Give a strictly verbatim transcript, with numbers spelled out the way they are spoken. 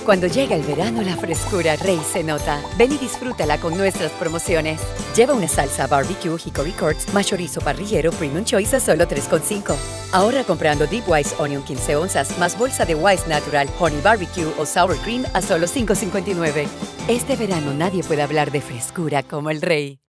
Cuando llega el verano, la frescura Rey se nota. Ven y disfrútala con nuestras promociones. Lleva una salsa barbecue Hickory Curds más chorizo parrillero Premium Choice a solo tres con cinco. Ahora comprando Deep Wise Onion quince onzas más bolsa de Wise Natural Honey Barbecue o Sour Cream a solo cinco cincuenta y nueve. Este verano nadie puede hablar de frescura como el Rey.